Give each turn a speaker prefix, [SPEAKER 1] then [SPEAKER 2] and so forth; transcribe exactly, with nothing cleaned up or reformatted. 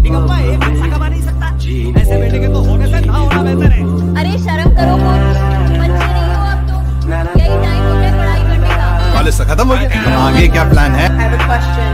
[SPEAKER 1] निकम्मा एक पैसा कमा नहीं सकता, ऐसे बेटे के तो होने से ना होना बेहतर है।
[SPEAKER 2] अरे शर्म करो कुछ, बच्चे नहीं हो अब तो, यही टाइम होता है पढ़ाई करने का।
[SPEAKER 3] कॉलेज खत्म हो गया, आगे क्या प्लान है?